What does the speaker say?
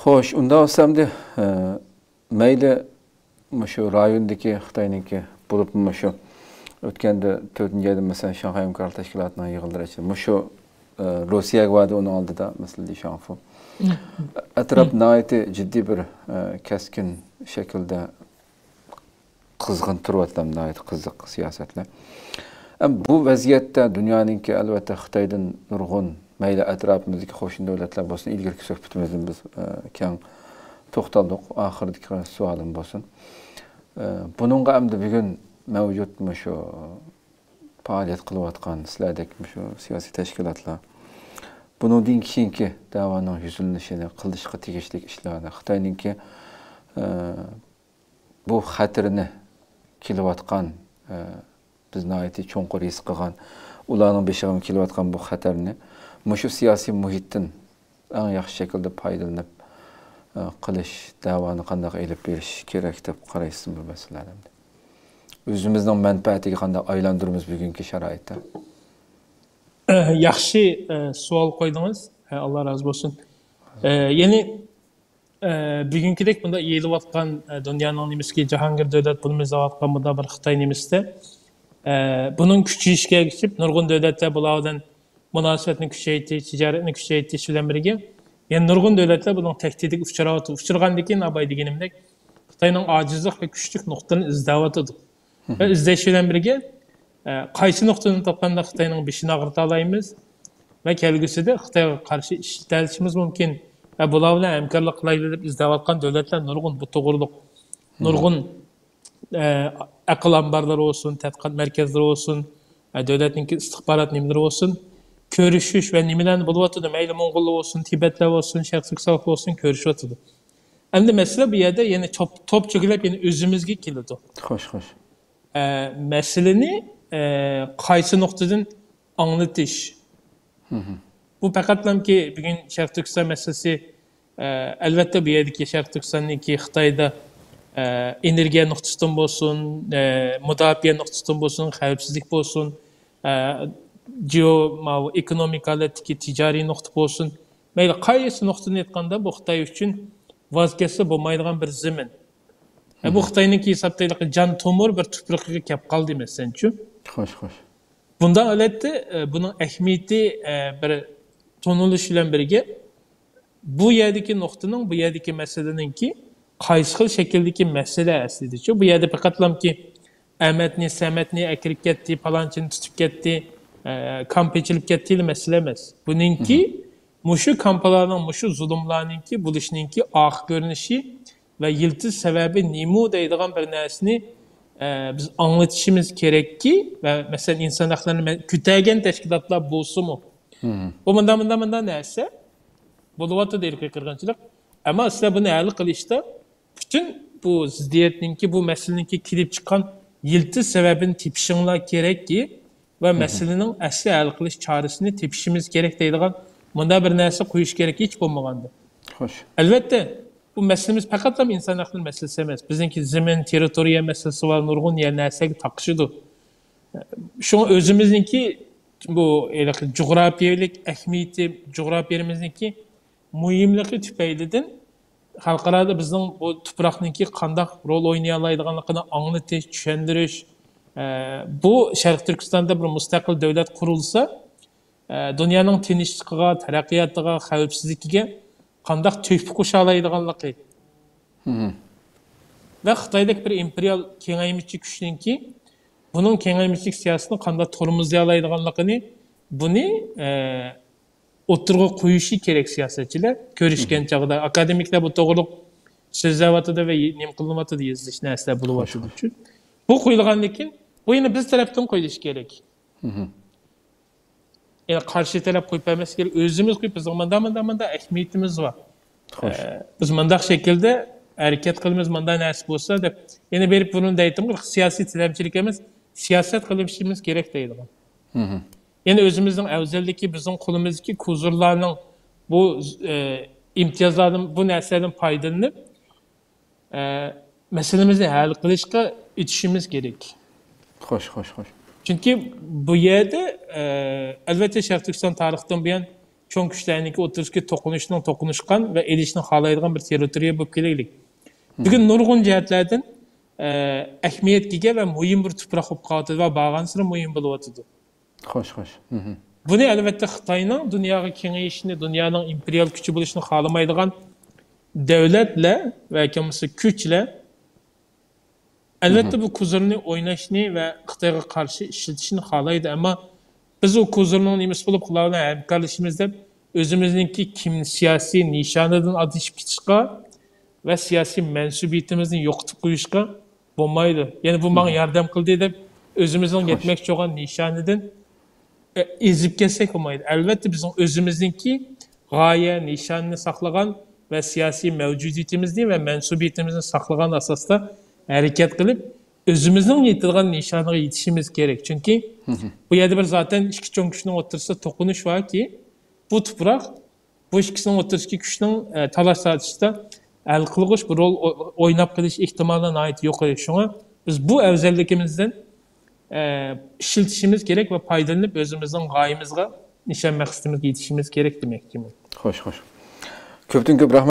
Xo'sh, unda olsamda mayli shu rayondagi Xitoyniki bo'lib shu o'tganda 4-oyda masalan Shanxay hamkorlik tashkilotining yig'inlari ichida shu Rossiyaga va'da uni oldida masalan Shanxu atrof nihoyatda jiddiy bir keskin shaklda qizg'in turibdi, nihoyat qiziq siyosatlar. Bu vaziyatda dunyoninki albatta Xitoydan nurg'un mayli atrofimizdagi qo'shni davlatlar bo'lsin, ilgari suhbatimizda biz keng to'xtaldik. Oxiridagi savolim bo'lsin. Buningga hamda bugun mavjud shu faoliyat qilayotgan sizlardek shu siyosiy tashkilotlar bundan keyingi da'voning yuzilanishini qilishga tegishli ishlarni Xitoyninki bu xatirini kelayotgan biz nihoyatda cho'nqur his qilgan ularning beshiga kelayotgan bu xatarni shu siyosiy muhitdan eng yaxshi shaklda foydalanib qilish da'voni qanday elib berish kerak deb qaraysiz bu masalalarda. O'zimizning manfaatiga qanday aylantiramiz bugungi sharoitda? Yaxshi savol qo'ydingiz. Alloh razı bo'lsin. Ya'ni bugünkidek bunda yeyilayotgan dunyoning nimasiga Jahongir davlat bulmizayotgan bunda bir Xitoy nimasida bunun kuchayishga erishib nurg'un davlatlar bulardan munosabatni kuchaytirish, tijoratni kuchaytirish bilan birga yani nurg'un davlatlar bunun tehdidiga uchragandan keyin abay deganimdek Xitoyning ojizlik va kuchlik nuqtani izlayotdi. Ve izleyiş bilan birga qaysi nuqtadan topganda Xitoyning beshini og'rita olamiz va kelgusida Xitoyga qarshi ishlatishimiz mumkin. Ve bular bilan hamkorlik qilaylik deb izlayotgan davlatlar nurg'un bu to'g'riliq nurg'un aql ambarlari olsun, tadqiqot markazlari olsun, davlatning istihbarat nimalari olsun, ko'rishish va nimalarni bo'lyotdi, mayli Mo'ng'ullar olsun, Tibetlar olsun, Sharq Turkiston olsun ko'rishyotdi. Endi masala bu yerda yana top cho'kilib yana o'zimizga keladi. Xo'sh. Meseleni qaysi nuqtadan anglatish. Bu faqatlamki bugün Sharq Turkiston masalasi albatta bu yerdagi Sharq Turkistonniki Xitoyda energiya nuqtasidan bo'lsin, mudofaa nuqtasidan bo'lsin, xavfsizlik bo'lsin, ekonomik holatdagi tijoriy nuqta bo'lsin. Mayli qaysi nuqtadan aytganda bu Xitoy uchun voz kechsa bo'lmaydigan bir zamin. Bu Xitoyninki hisobdagi jon tomir bir tuproqqa kelib qoldi masalanchu. Xo'sh. Bundan albatta buning ahamiyati bir tonilish bilan birga bu yerdagi nuqtaning, bu yerdagi masalaninki qaysi xil shakldagi masala aslida-chu. Bu yerda faqatlamki Ahmadni, Samadni akirib ketdi, palonchini tutib ketdi, kampechilib ketdi masala emas. Buninki mushu kampalarning, mushu zulmlarninki bo'lishninki oxir ko'rinishi ve yıldız sebebi nemu deydiğen bir narsani biz anlatışımız gerekki ve mesela insan haklarını kütegen teşkilatlar bulsun mu? Bu bundan neyse buluvatı değil ki kırgınçılık ama aslında bunu hali kılışta bütün bu ziddiyetninki bu meseleninki kilip çıkan yıldız sebebini tepişinler gerekki ve meselenin asli hali kılış çaresini tepişimiz gerek deydiğen bunda bir narsa koyuş gerek hiç bulmagandı. Hoş. Elbette bu meselemiz fakat da insan hakları meselesi emez. Bizimki zemin, teritoriya meselesi var, nurgun yer nersek takışıdır. Şu an özümüzdeki bu coğrafiyalik ehmiyeti, coğrafiyamızdaki mühimliği tüpeylidin halklarda bizim bu topraknınki kandak rol oynayalaydıganlıqını anlatış, düşündürüş. Bu Şarkı Türkistan'da bir müstakil devlet kurulsa dünyanın tinchligiga, taraqqiyotiga, xavfsizligiga qandaq töhfə qoşalaydiganlıqı. Ve Xitoydagi bir imperial kengaymichi kuchninki bunun kengaymichlik siyosatini qandaq tormozlaydiganligini buni o'tirg'a qo'yishi kerak siyosatchilar ko'rishgan chog'da akademiklar bu to'g'riliq so'zlayotdi va nim qilyapti yozish narsalar bo'lyapti uchun bu qo'yilgandan keyin bu yana biz tarafdan qo'yilishi kerak. Yani karşı taraf koyup emas kerak, özümüz koyup biz manda ehmiyetimiz var. Biz manda şekilde hareket kılımız manda narsa bolsa deb yana berip bunu da aytdim, siyasi tilamchilik emas, siyaset qilishimiz kerak deydi. Yani özümüzün özellikle bizim kolumuzdaki kuzurlarning bu imtiyozlardan bu narsalardan foydalanib meselemizni hal qilishga itishimiz kerak. Xo'sh. Çünkü bu yerde elbette Şarkı Türkistan tarixten buyon çoğun güçlerinki oturuşki tokunuşkan ve erişini halaydigan bir teritoriya bu keleylik. Bugün nurgun cihetlerden ehmiyetliğe ve mühim bir tuprak olup kaldı ve bağansırı mühim buluvatıdı. Hoş. Bunu elbette Xitayning dunyoga kengayishini, dunyoning imperial kuchi bo'lishini xohlamaydigan davlatlar va kimisi kuchlar albatta bu kozirni o'ynashni va Xitoyga qarshi ishlatishni xohlaydi, ammo biz u kozirning nimasi bo'lib ular bilan hamkorlashimiz deb o'zimizningki siyosiy nishonidan adashib ketishga va siyosiy mansubiyatimizni yo'qotib qo'yishga bo'lmaydi. Ya'ni bu menga yordam qildi deb o'zimizning yetmoqchi bo'lgan nishonidan ezib ketsak olmaydi. Albatta bizim özümüzdeki gaye, nişanını saklagan ve siyasi mevcudiyetimizni ve mensubiyetimizni saklagan asasda hareket kılıp özümüzün yetilgan nişanına yetişimiz gerek. Çünkü bu yerde bir zaten iki çoğun kişinin otursa dokunuş var ki bu toprak bu ikisinin oturuşki kişinin talaş tartışta el kılgış bir rol oynap kılış ihtimalına ait yok. Şuna biz bu özellikimizden işiltişimiz gerek ve faydalanıp özümüzün gayemizga, nişan məqsədimizə yetişimiz gerek demek ki. Hoş. Köptün köp rahmet.